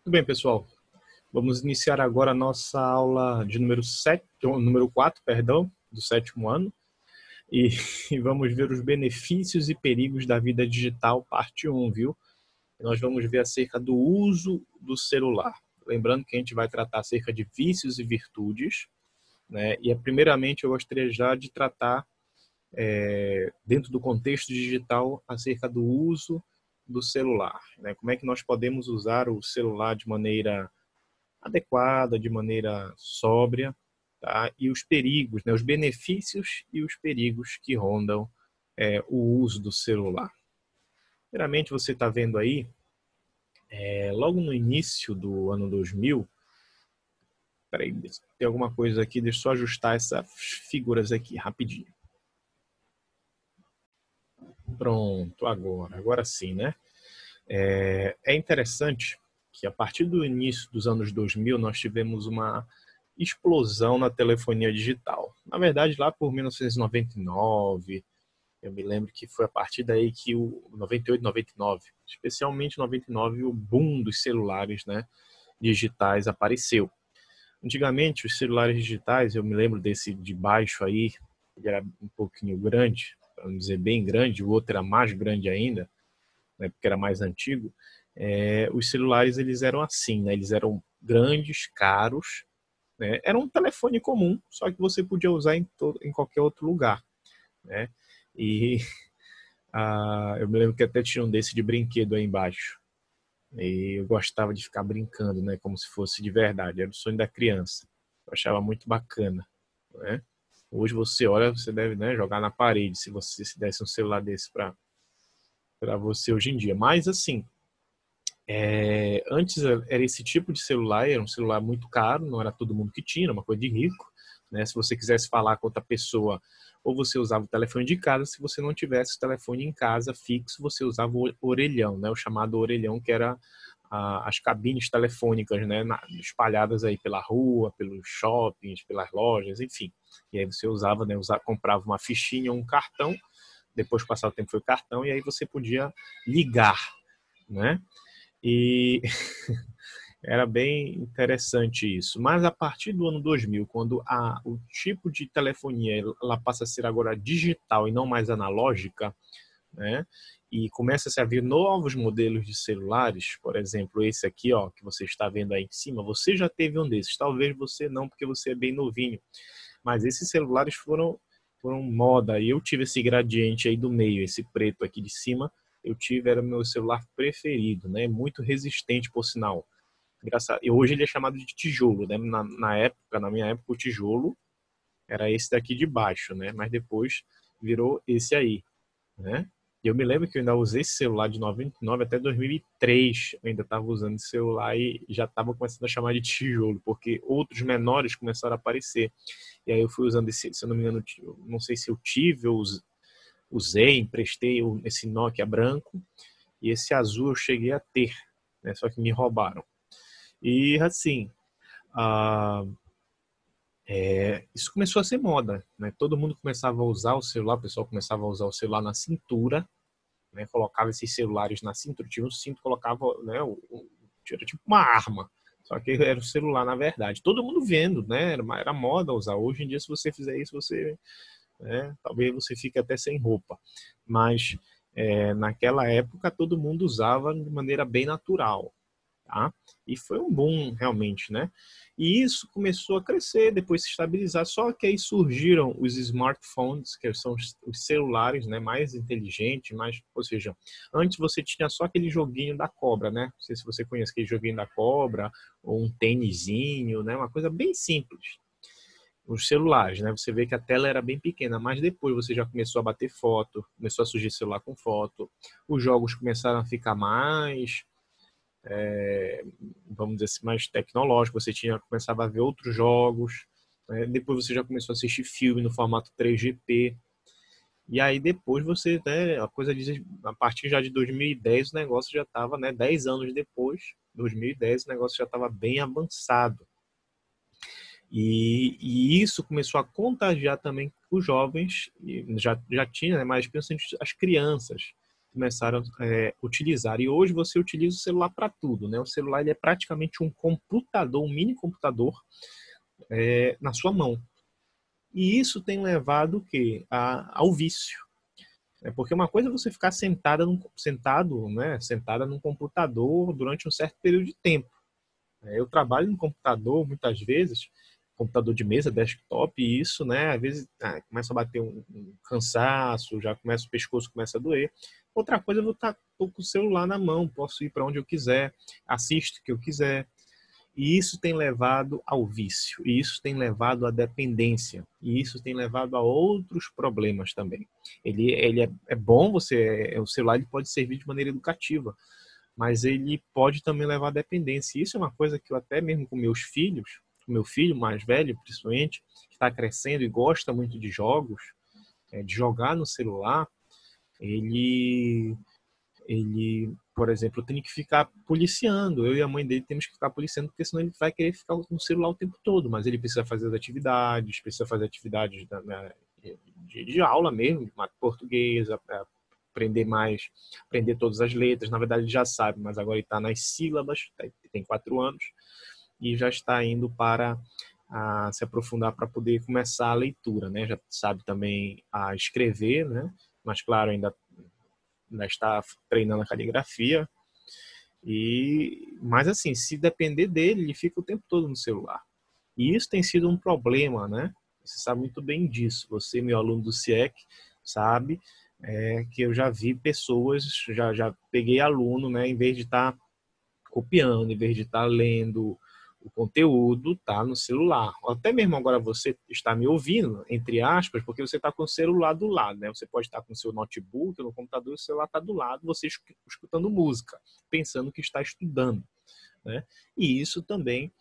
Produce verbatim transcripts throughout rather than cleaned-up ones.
Muito bem, pessoal. Vamos iniciar agora a nossa aula de número sete, número quatro, perdão, do sétimo ano. E, e vamos ver os benefícios e perigos da vida digital, parte um, viu? Nós vamos ver acerca do uso do celular. Lembrando que a gente vai tratar acerca de vícios e virtudes, né? E, primeiramente, eu gostaria já de tratar, é, dentro do contexto digital, acerca do uso do celular, né? Como é que nós podemos usar o celular de maneira adequada, de maneira sóbria, tá? E os perigos, né? Os benefícios e os perigos que rondam é, o uso do celular. Primeiramente, você está vendo aí, é, logo no início do ano dois mil, peraí, tem alguma coisa aqui, deixa eu só ajustar essas figuras aqui, rapidinho. Pronto, agora, agora sim, né? É, é interessante que a partir do início dos anos dois mil nós tivemos uma explosão na telefonia digital. Na verdade, lá por mil novecentos e noventa e nove, eu me lembro que foi a partir daí que o noventa e oito, noventa e nove, especialmente noventa e nove, o boom dos celulares, né, digitais apareceu. Antigamente, os celulares digitais, eu me lembro desse de baixo aí, ele era um pouquinho grande, para não dizer bem grande, o outro era mais grande ainda, né, porque era mais antigo. É, os celulares eles eram assim, né, eles eram grandes, caros, né, era um telefone comum, só que você podia usar em, todo, em qualquer outro lugar, né? E ah, eu me lembro que até tinha um desse de brinquedo aí embaixo. E eu gostava de ficar brincando, né, como se fosse de verdade, era o sonho da criança. Eu achava muito bacana, né? Hoje você olha, você deve, né, jogar na parede se você se desse um celular desse para para você hoje em dia. Mas assim, é, antes era esse tipo de celular, era um celular muito caro, não era todo mundo que tinha, era uma coisa de rico, né? Se você quisesse falar com outra pessoa, ou você usava o telefone de casa, se você não tivesse o telefone em casa fixo, você usava o orelhão, né? O chamado orelhão, que era a, as cabines telefônicas, né? Na, espalhadas aí pela rua, pelos shoppings, pelas lojas, enfim. E aí você usava, né? Usava, comprava uma fichinha, um cartão, depois que passava o tempo foi o cartão, e aí você podia ligar, né? E era bem interessante isso. Mas a partir do ano dois mil, quando a, o tipo de telefonia ela passa a ser agora digital e não mais analógica, né? E começa-se a vir novos modelos de celulares, por exemplo, esse aqui, ó, que você está vendo aí em cima, você já teve um desses, talvez você não, porque você é bem novinho, mas esses celulares foram, foram moda, e eu tive esse gradiente aí do meio, esse preto aqui de cima, eu tive, era o meu celular preferido, né? Muito resistente, por sinal. Engraçado. E hoje ele é chamado de tijolo, né? Na, na época, na minha época, o tijolo era esse daqui de baixo, né? Mas depois virou esse aí, né? E eu me lembro que eu ainda usei esse celular de noventa e nove até dois mil e três. Eu ainda estava usando esse celular e já estava começando a chamar de tijolo, porque outros menores começaram a aparecer. E aí eu fui usando esse, se eu não me engano, não sei se eu tive, eu usei, emprestei esse Nokia branco, e esse azul eu cheguei a ter, né? Só que me roubaram. E assim, ah, é, isso começou a ser moda, né? Todo mundo começava a usar o celular, o pessoal começava a usar o celular na cintura, né? Colocava esses celulares na cintura, tinha um cinto, colocava, né? O, o, era tipo uma arma, só que era o celular na verdade. Todo mundo vendo, né? Era, era moda usar. Hoje em dia, se você fizer isso, você, né? Talvez você fique até sem roupa, mas é, naquela época todo mundo usava de maneira bem natural. Tá? E foi um boom realmente, né? E isso começou a crescer, depois se estabilizar, só que aí surgiram os smartphones, que são os celulares, né, mais inteligentes, mais, ou seja, antes você tinha só aquele joguinho da cobra, né? Não sei se você conhece aquele joguinho da cobra, ou um tênisinho, né? Uma coisa bem simples. Os celulares, né? Você vê que a tela era bem pequena, mas depois você já começou a bater foto, começou a surgir celular com foto, os jogos começaram a ficar mais É, vamos dizer assim, mais tecnológico, você tinha, começava a ver outros jogos, né? Depois você já começou a assistir filme no formato três G P, e aí depois você, né, a coisa diz, a partir já de dois mil e dez o negócio já estava, né, dez anos depois, dois mil e dez o negócio já estava bem avançado, e, e isso começou a contagiar também os jovens, e já, já tinha, né, mas principalmente as crianças, começaram a é, utilizar. E hoje você utiliza o celular para tudo, né? O celular ele é praticamente um computador, um mini computador é, na sua mão. E isso tem levado o quê? A, ao vício. É porque uma coisa é você ficar sentada num, sentado, né, sentada num computador durante um certo período de tempo. Eu trabalho no computador muitas vezes, computador de mesa, desktop, e isso, né, às vezes ah, começa a bater um, um cansaço, já começa o pescoço começa a doer. Outra coisa, eu vou estar com o celular na mão, posso ir para onde eu quiser, assisto o que eu quiser. E isso tem levado ao vício, e isso tem levado à dependência, e isso tem levado a outros problemas também. Ele, ele é, é bom, você, o celular ele pode servir de maneira educativa, mas ele pode também levar à dependência. E isso é uma coisa que eu até mesmo com meus filhos, com meu filho mais velho principalmente, que está crescendo e gosta muito de jogos, é, de jogar no celular, ele ele, por exemplo, tem que ficar policiando. Eu e a mãe dele temos que ficar policiando, porque senão ele vai querer ficar no celular o tempo todo. Mas ele precisa fazer as atividades, precisa fazer atividades da, na, de, de aula mesmo, de português, aprender mais, aprender todas as letras. Na verdade, ele já sabe, mas agora ele está nas sílabas, tem quatro anos, e já está indo para a, se aprofundar para poder começar a leitura, né? Já sabe também a escrever, né? Mas, claro, ainda ainda está treinando a caligrafia. E, mas assim, se depender dele, ele fica o tempo todo no celular. E isso tem sido um problema, né? Você sabe muito bem disso. Você, meu aluno do C I E C, sabe é, que eu já vi pessoas, já, já peguei aluno, né? Em vez de estar tá copiando, em vez de estar tá lendo o conteúdo, tá no celular. Até mesmo agora você está me ouvindo, entre aspas, porque você está com o celular do lado, né? Você pode estar com o seu notebook, no computador, o celular está do lado, você escutando música, pensando que está estudando, né? E isso também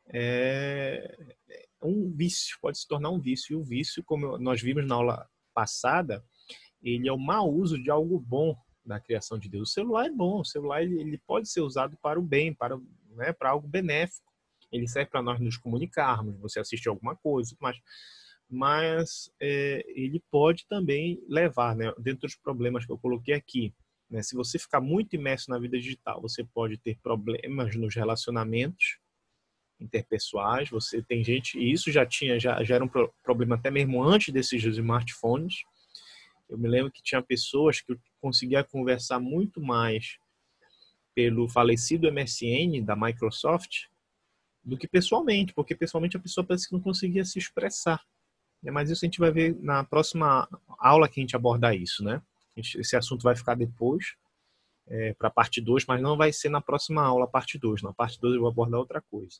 é um vício, pode se tornar um vício. E o vício, como nós vimos na aula passada, ele é o mau uso de algo bom da criação de Deus. O celular é bom, o celular ele pode ser usado para o bem, para, né, para algo benéfico. Ele serve para nós nos comunicarmos, você assiste alguma coisa, mas, mas é, ele pode também levar, né, dentro dos problemas que eu coloquei aqui, né, se você ficar muito imerso na vida digital, você pode ter problemas nos relacionamentos interpessoais, você tem gente, e isso já tinha, já, já era um problema até mesmo antes desses smartphones. Eu me lembro que tinha pessoas que eu conseguia conversar muito mais pelo falecido M S N da Microsoft do que pessoalmente, porque pessoalmente a pessoa parece que não conseguia se expressar. Mas isso a gente vai ver na próxima aula que a gente abordar isso, né? Esse assunto vai ficar depois, é, para a parte dois, mas não vai ser na próxima aula, parte dois. Na parte dois eu vou abordar outra coisa.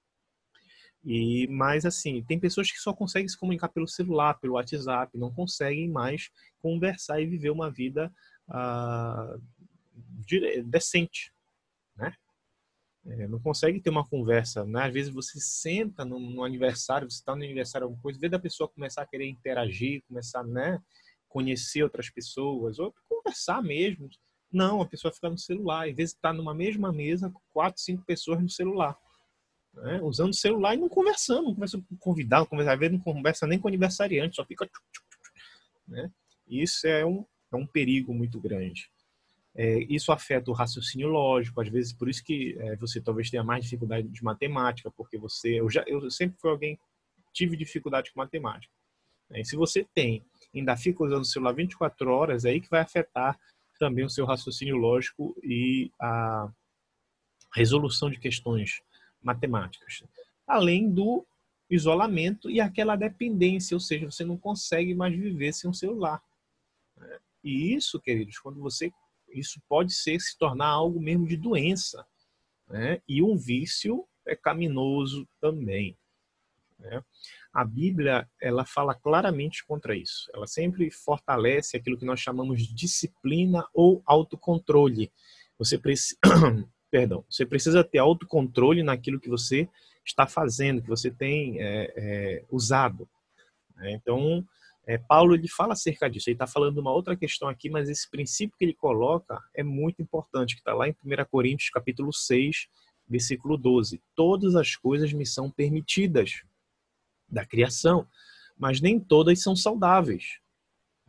E, mas assim, tem pessoas que só conseguem se comunicar pelo celular, pelo WhatsApp, não conseguem mais conversar e viver uma vida ah, decente, né? É, não consegue ter uma conversa, né? Às vezes você senta no, no aniversário, você está no aniversário alguma coisa, vê da pessoa começar a querer interagir, começar, né, conhecer outras pessoas, ou conversar mesmo. Não, a pessoa fica no celular. Às vezes está numa mesma mesa com quatro, cinco pessoas no celular, né? Usando o celular e não conversando, não conversa com convidado, não conversa, às vezes não conversa nem com o aniversariante, só fica... Né? Isso é um, é um perigo muito grande. É, isso afeta o raciocínio lógico, às vezes por isso que é, você talvez tenha mais dificuldade de matemática, porque você, eu, já, eu sempre fui alguém que tive dificuldade com matemática. Né? E se você tem, ainda fica usando o celular vinte e quatro horas, é aí que vai afetar também o seu raciocínio lógico e a resolução de questões matemáticas. Além do isolamento e aquela dependência, ou seja, você não consegue mais viver sem um celular. Né? E isso, queridos, quando você isso pode ser se tornar algo mesmo de doença, né? E um vício pecaminoso também, né? A Bíblia ela fala claramente contra isso. Ela sempre fortalece aquilo que nós chamamos de disciplina ou autocontrole. Você precisa, perdão, você precisa ter autocontrole naquilo que você está fazendo, que você tem é, é, usado. Né? Então É, Paulo ele fala acerca disso, ele está falando de uma outra questão aqui, mas esse princípio que ele coloca é muito importante, que está lá em primeira Coríntios, capítulo seis, versículo doze. Todas as coisas me são permitidas da criação, mas nem todas são saudáveis.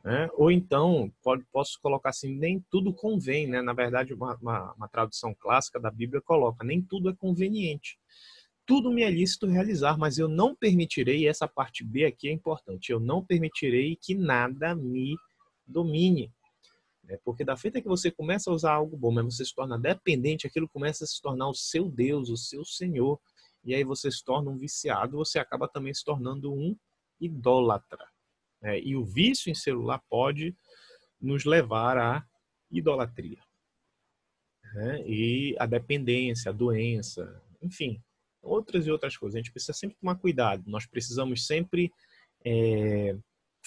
né? Ou então, pode, posso colocar assim, nem tudo convém, né? Na verdade, uma, uma, uma tradução clássica da Bíblia coloca, nem tudo é conveniente. Tudo me é lícito realizar, mas eu não permitirei, e essa parte B aqui é importante, eu não permitirei que nada me domine. Né? Porque da feita que você começa a usar algo bom, mas você se torna dependente, aquilo começa a se tornar o seu Deus, o seu Senhor. E aí você se torna um viciado, você acaba também se tornando um idólatra. Né? E o vício em celular pode nos levar à idolatria. Né? E a dependência, a doença, enfim, outras e outras coisas. A gente precisa sempre tomar cuidado. Nós precisamos sempre, é,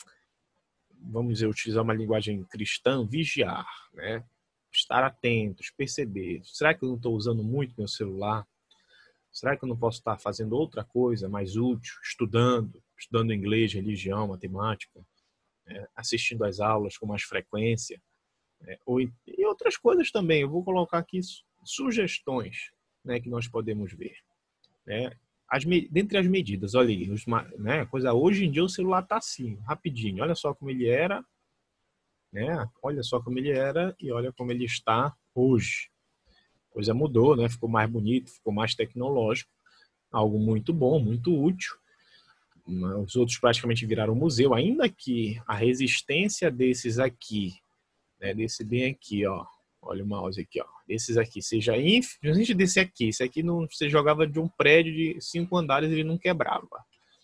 vamos dizer, utilizar uma linguagem cristã, vigiar, né? Estar atentos, perceber. Será que eu não estou usando muito meu celular? Será que eu não posso estar fazendo outra coisa mais útil, estudando, estudando inglês, religião, matemática, né? Assistindo às aulas com mais frequência? Né? Ou, e outras coisas também. Eu vou colocar aqui sugestões, né, que nós podemos ver. Né? As, dentre as medidas, olha aí, os, né, coisa, hoje em dia o celular está assim, rapidinho. Olha só como ele era, né? Olha só como ele era e olha como ele está hoje. A coisa mudou, né? Ficou mais bonito, ficou mais tecnológico, algo muito bom, muito útil. Os outros praticamente viraram museu, ainda que a resistência desses aqui, né, desse bem aqui, ó, olha o mouse aqui, ó, desses aqui, seja infinitamente desse aqui, esse aqui não, você jogava de um prédio de cinco andares, ele não quebrava.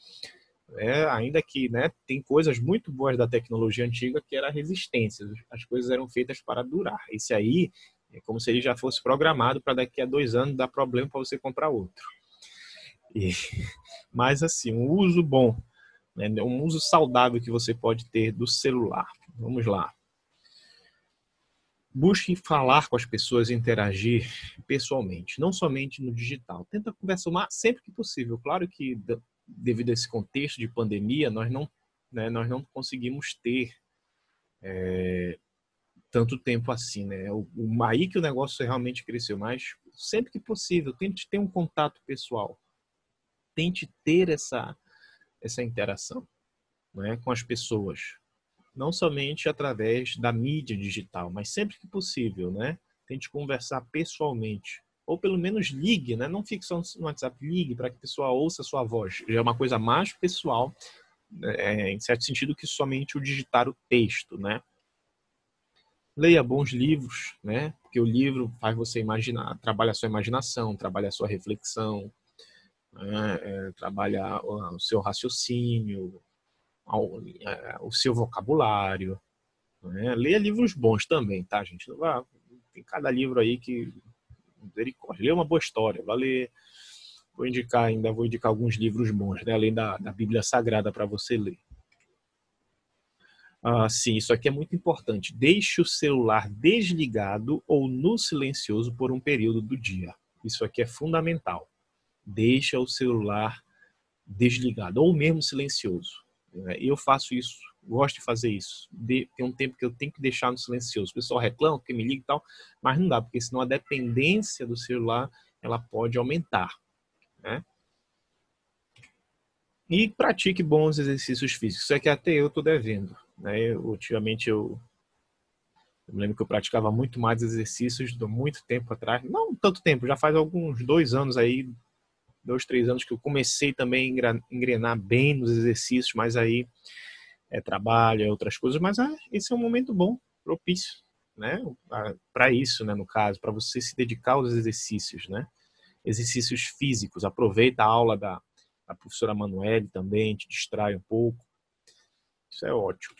É, ainda que, né, tem coisas muito boas da tecnologia antiga que era a resistência, as coisas eram feitas para durar. Esse aí é como se ele já fosse programado para daqui a dois anos dar problema para você comprar outro. E, mas assim, um uso bom, né, um uso saudável que você pode ter do celular. Vamos lá. Busque falar com as pessoas e interagir pessoalmente, não somente no digital. Tenta conversar sempre que possível. Claro que, devido a esse contexto de pandemia, nós não, né, nós não conseguimos ter é, tanto tempo assim. Né? O, o, aí que o negócio realmente cresceu, mas sempre que possível, tente ter um contato pessoal. Tente ter essa, essa interação, né, com as pessoas. Não somente através da mídia digital, mas sempre que possível, né? Tente conversar pessoalmente. Ou pelo menos ligue, né? Não fique só no WhatsApp, ligue para que a pessoa ouça a sua voz. Já é uma coisa mais pessoal, é, em certo sentido, que somente o digitar o texto, né? Leia bons livros, né? Porque o livro faz você imaginar, trabalha a sua imaginação, trabalha a sua reflexão, né? É, trabalha o seu raciocínio, o seu vocabulário. Né? Leia livros bons também, tá, gente? Não vai, tem cada livro aí que misericórdia. Lê uma boa história, vai ler. Vou indicar, ainda vou indicar alguns livros bons, né? Além da, da Bíblia Sagrada para você ler. Ah, sim, isso aqui é muito importante. Deixe o celular desligado ou no silencioso por um período do dia. Isso aqui é fundamental. Deixa o celular desligado ou mesmo silencioso. Eu faço isso, gosto de fazer isso. De, tem um tempo que eu tenho que deixar no silencioso. O pessoal reclama porque me liga e tal, mas não dá, porque senão a dependência do celular ela pode aumentar. Né? E pratique bons exercícios físicos. Isso é que até eu estou devendo. Né? Eu, ultimamente eu, eu me lembro que eu praticava muito mais exercícios de muito tempo atrás. Não tanto tempo, já faz alguns dois anos aí, dois, três anos que eu comecei também a engrenar bem nos exercícios, mas aí é trabalho, é outras coisas, mas ah, esse é um momento bom, propício, né? Para isso, né, no caso, para você se dedicar aos exercícios, né? Exercícios físicos. Aproveita a aula da, da professora Manuele também, te distrai um pouco. Isso é ótimo.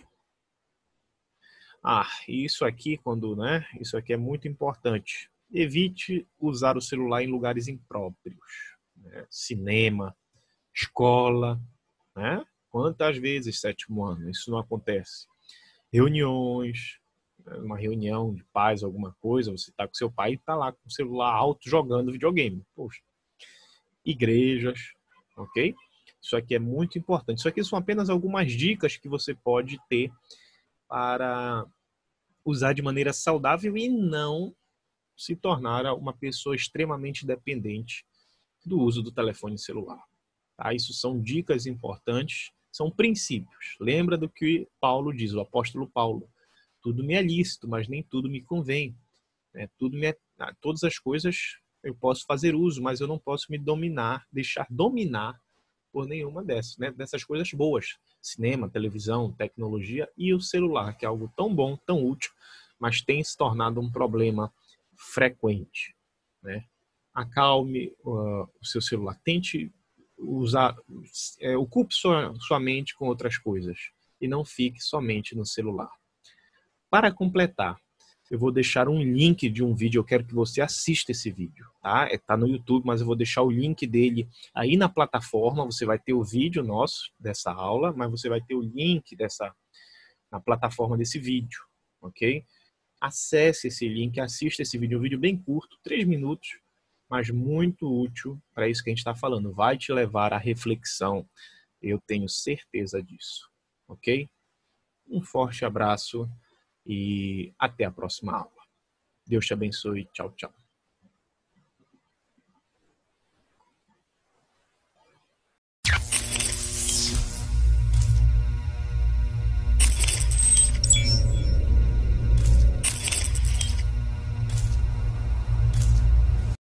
Ah, e isso aqui, quando, né? Isso aqui é muito importante. Evite usar o celular em lugares impróprios, né? Cinema, escola, né? Quantas vezes, sétimo ano, isso não acontece? Reuniões, uma reunião de pais, alguma coisa, você está com seu pai e está lá com o celular alto jogando videogame. Poxa. Igrejas, ok? Isso aqui é muito importante. Isso aqui são apenas algumas dicas que você pode ter para usar de maneira saudável e não se tornar uma pessoa extremamente dependente do uso do telefone celular. Tá? Isso são dicas importantes. São princípios. Lembra do que Paulo diz, o apóstolo Paulo. Tudo me é lícito, mas nem tudo me convém. É, tudo me é, todas as coisas eu posso fazer uso, mas eu não posso me dominar, deixar dominar por nenhuma dessas, né? Dessas coisas boas. Cinema, televisão, tecnologia e o celular, que é algo tão bom, tão útil, mas tem se tornado um problema frequente, né? Acalme uh, o seu celular. Tente usar, é, ocupe sua, sua mente com outras coisas e não fique somente no celular. Para completar, eu vou deixar um link de um vídeo, eu quero que você assista esse vídeo, tá? Está no YouTube, mas eu vou deixar o link dele aí na plataforma, você vai ter o vídeo nosso dessa aula, mas você vai ter o link dessa, na plataforma desse vídeo, ok? Acesse esse link, assista esse vídeo, um vídeo bem curto, três minutos, mas muito útil para isso que a gente está falando. Vai te levar à reflexão, eu tenho certeza disso, ok? Um forte abraço e até a próxima aula. Deus te abençoe. Tchau, tchau.